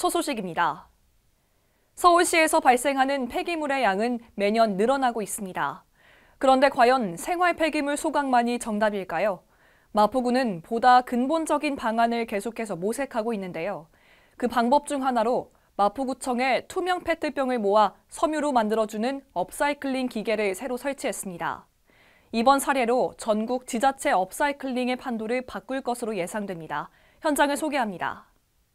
첫 소식입니다. 서울시에서 발생하는 폐기물의 양은 매년 늘어나고 있습니다. 그런데 과연 생활 폐기물 소각만이 정답일까요? 마포구는 보다 근본적인 방안을 계속해서 모색하고 있는데요. 그 방법 중 하나로 마포구청에 투명 페트병을 모아 섬유로 만들어주는 업사이클링 기계를 새로 설치했습니다. 이번 사례로 전국 지자체 업사이클링의 판도를 바꿀 것으로 예상됩니다. 현장을 소개합니다.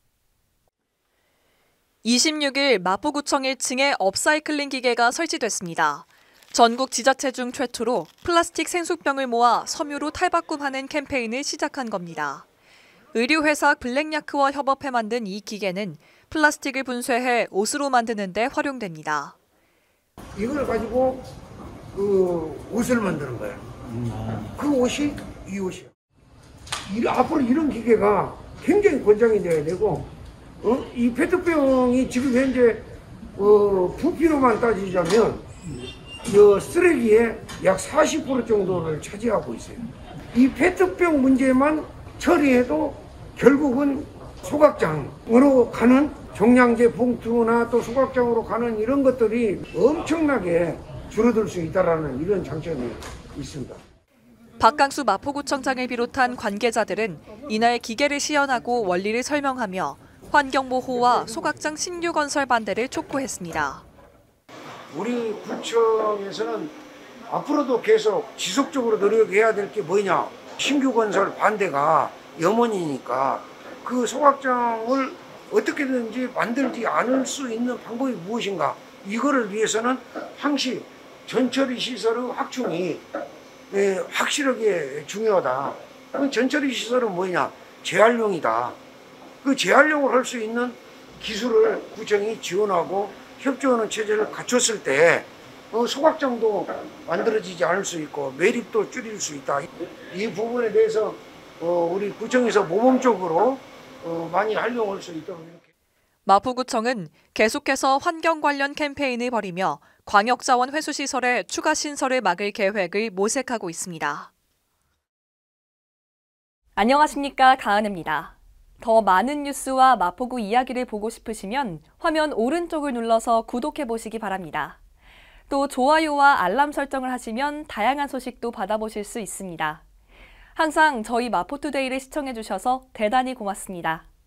26일 마포구청 1층에 업사이클링 기계가 설치됐습니다. 전국 지자체 중 최초로 플라스틱 생수병을 모아 섬유로 탈바꿈하는 캠페인을 시작한 겁니다. 의류회사 블랙야크와 협업해 만든 이 기계는 플라스틱을 분쇄해 옷으로 만드는 데 활용됩니다. 이걸 가지고 옷을 만드는 거야. 그 옷이 이 옷이야. 앞으로 이런 기계가 굉장히 권장이 돼야 되고, 이 페트병이 지금 현재 부피로만 따지자면 쓰레기의 약 40% 정도를 차지하고 있어요. 이 페트병 문제만 처리해도 결국은 소각장으로 가는 종량제 봉투나 또 소각장으로 가는 이런 것들이 엄청나게 줄어들 수 있다는 이런 장점이 있습니다. 박강수 마포구청장을 비롯한 관계자들은 이날 기계를 시연하고 원리를 설명하며 환경보호와 소각장 신규 건설 반대를 촉구했습니다. 우리 구청에서는 앞으로도 계속 지속적으로 노력해야 될 게 뭐냐. 신규 건설 반대가 염원이니까 그 소각장을 어떻게든지 만들지 않을 수 있는 방법이 무엇인가. 이거를 위해서는 항시 전처리 시설의 확충이 확실하게 중요하다. 그 전처리 시설은 뭐냐? 재활용이다. 그 재활용을 할 수 있는 기술을 구청이 지원하고 협조하는 체제를 갖췄을 때 소각장도 만들어지지 않을 수 있고 매립도 줄일 수 있다. 이 부분에 대해서 우리 구청에서 모범적으로 많이 활용할 수 있도록 이렇게. 마포구청은 계속해서 환경 관련 캠페인을 벌이며 광역자원 회수시설의 추가 신설을 막을 계획을 모색하고 있습니다. 안녕하십니까, 가은입니다. 더 많은 뉴스와 마포구 이야기를 보고 싶으시면 화면 오른쪽을 눌러서 구독해보시기 바랍니다. 또 좋아요와 알람 설정을 하시면 다양한 소식도 받아보실 수 있습니다. 항상 저희 마포투데이를 시청해주셔서 대단히 고맙습니다.